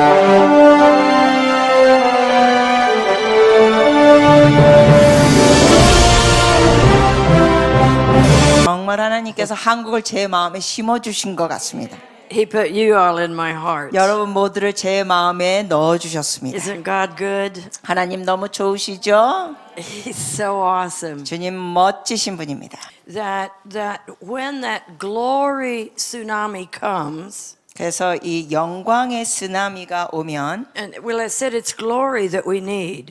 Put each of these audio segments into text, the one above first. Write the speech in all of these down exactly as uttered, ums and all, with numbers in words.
정말 하나님께서 한국을 제 마음에 심어주신 것 같습니다. He put you all in my heart. 여러분 모두를 제 마음에 넣어주셨습니다. Isn't God good? 하나님 너무 좋으시죠? He's so awesome. 주님 멋지신 분입니다. That that when that glory tsunami comes, 그래서 이 영광의 쓰나미가 오면, and well, I said it's glory that we need.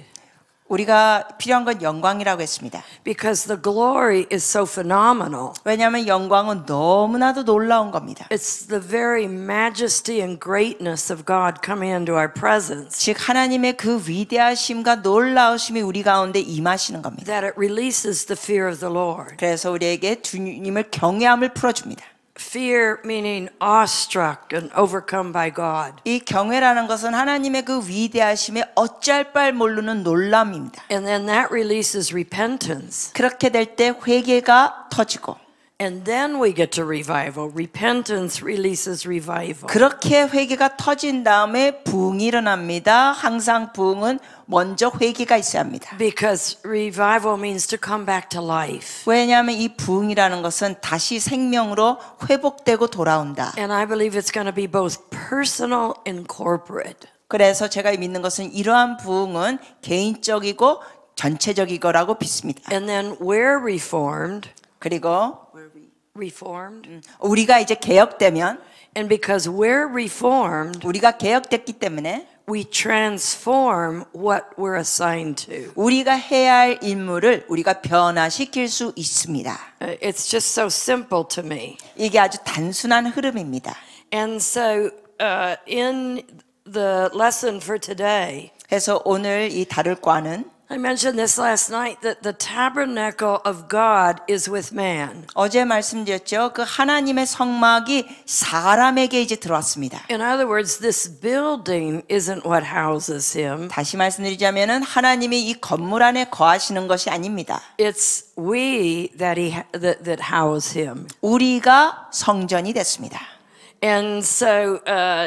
우리가 필요한 건 영광이라고 했습니다. Because the glory is so phenomenal. 왜냐하면 영광은 너무나도 놀라운 겁니다. It's the very majesty and greatness of God coming into our presence. 즉 하나님의 그 위대하심과 놀라우심이 우리 가운데 임하시는 겁니다. That it releases the fear of the Lord. 그래서 우리에게 주님을 경외함을 풀어줍니다. Fear meaning awestruck and overcome by God. 이 경외라는 것은 하나님의 그 위대하심에 어찌할 바를 모르는 놀람입니다. And then that releases repentance. 그렇게 될 때 회개가 터지고, And then we get to revival. Repentance releases revival. 그렇게 회개가 터진 다음에 부흥이 일어납니다. 항상 부흥은 먼저 회개가 있어야 합니다. Because revival means to come back to life. 왜냐하면 이 부흥이라는 것은 다시 생명으로 회복되고 돌아온다. And I believe it's going to be both personal and corporate. 그래서 제가 믿는 것은 이러한 부흥은 개인적이고 전체적이거라고 믿습니다. And then we're reformed. 그리고 Reformed. 우리가 이제 개혁되면, And because we're reformed, 우리가 개혁됐기 때문에 we transform what we're assigned to. 우리가 해야 할 임무를 우리가 변화시킬 수 있습니다. It's just so simple to me. 이게 아주 단순한 흐름입니다. And so uh, in the lesson for today, 그래서 오늘 이 다룰 과는, I mentioned this last night that the tabernacle of God is with man. 어제 말씀드렸죠. 그 하나님의 성막이 사람에게 이제 들어왔습니다. In other words, this building isn't what houses him. 다시 말씀드리자면은 하나님이 이 건물 안에 거하시는 것이 아닙니다. It's we that he that, that house him. 우리가 성전이 됐습니다. And so uh,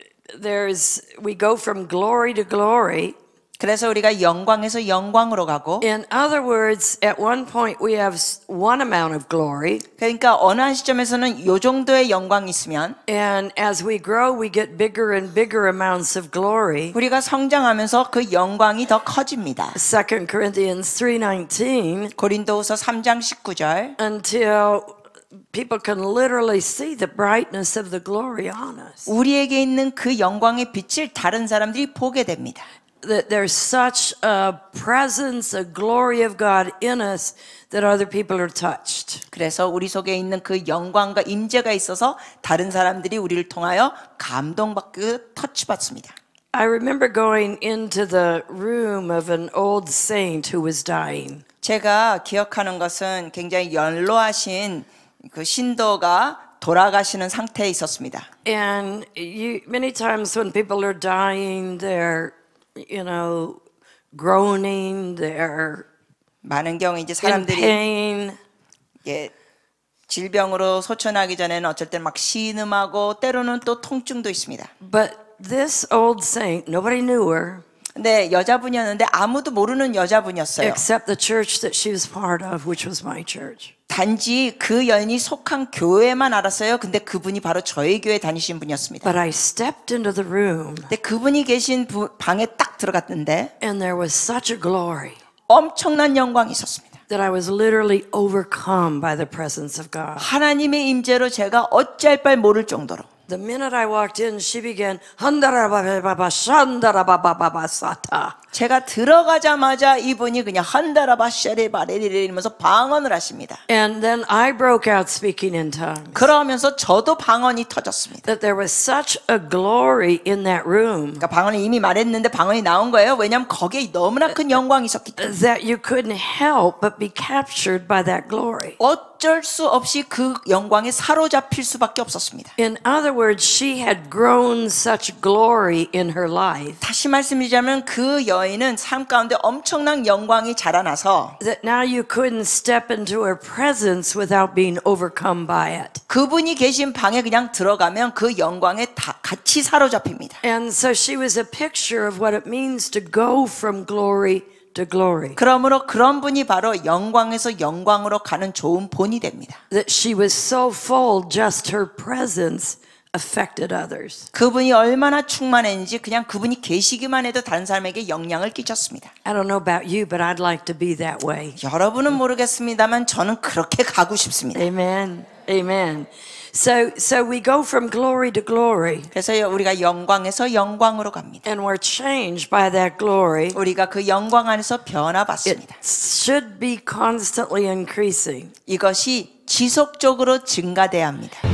there's we go from glory to glory. 그래서 우리가 영광에서 영광으로 가고, In other words, at one point we have one amount of glory. 그러니까 어느 한 시점에서는 요 정도의 영광이 있으면, And as we grow, we get bigger and bigger amounts of glory. 우리가 성장하면서 그 영광이 더 커집니다. Second Corinthians three nineteen. 고린도후서 삼 장 십구 절. Until people can literally see the brightness of the glory on us. 우리에게 있는 그 영광의 빛을 다른 사람들이 보게 됩니다. That there's such a presence, a glory of God in us that other people are touched. 그래서 우리 속에 있는 그 영광과 임재가 있어서 다른 사람들이 우리를 통하여 감동받고 터치받습니다. I remember going into the room of an old saint who was dying. 제가 기억하는 것은 굉장히 연로하신 그 신도가 돌아가시는 상태에 있었습니다. And you, many times when people are dying, they're, you know, groaning, they're 많은 경우 이제 in 사람들이 pain. 예, 질병으로 소천하기 전에는 어쩔 때 막 신음하고 때로는 또 통증도 있습니다. But this old saint, nobody knew her. 근데 여자분이었는데 아무도 모르는 여자분이었어요. Except the church that she was part of, which was my church. 단지 그 여인이 속한 교회만 알았어요. 근데 그분이 바로 저희 교회 다니신 분이었습니다. But I stepped into the room. 근데 그분이 계신 부, 방에 딱 들어갔는데 And there was such a glory. 엄청난 영광이 있었습니다. That I was literally overcome by the presence of God. 하나님의 임재로 제가 어찌할 바를 모를 정도로. The minute I walked in, she began 한다라바바바 샨다라바바바바사타. 제가 들어가자마자 이분이 그냥 한다라바샤레바레리면서 방언을 하십니다. And then I broke out speaking in tongues. 그러면서 저도 방언이 터졌습니다. That there was such a glory in that room. 그러니까 방언을 이미 말했는데 방언이 나온 거예요. 왜냐하면 거기에 너무나 큰 영광이 있었기 때문에. That you couldn't help but be captured by that glory. 어쩔 수 없이 그 영광에 사로잡힐 수밖에 없었습니다. In other words, words, she had grown such glory in her life 다시 말씀드리자면 그 여인은 삶 가운데 엄청난 영광이 자라나서 that now you couldn't step into her presence without being overcome by it. 그분이 계신 방에 그냥 들어가면 그 영광에 다 같이 사로잡힙니다. And so she was a picture of what it means to go from glory to glory. 그러므로 그런 분이 바로 영광에서 영광으로 가는 좋은 본이 됩니다. That she was so full, just her presence affected others. 그분이 얼마나 충만했는지 그냥 그분이 계시기만 해도 다른 사람에게 영향을 끼쳤습니다. I don't know about you, but I'd like to be that way. 여러분은 모르겠습니다만 저는 그렇게 가고 싶습니다. Amen. Amen. So, so we go from glory to glory, 그래서 우리가 영광에서 영광으로 갑니다. and we're changed by that glory. 우리가 그 영광 안에서 It 변화받습니다. should be constantly increasing. 이것이 지속적으로 증가돼야 합니다.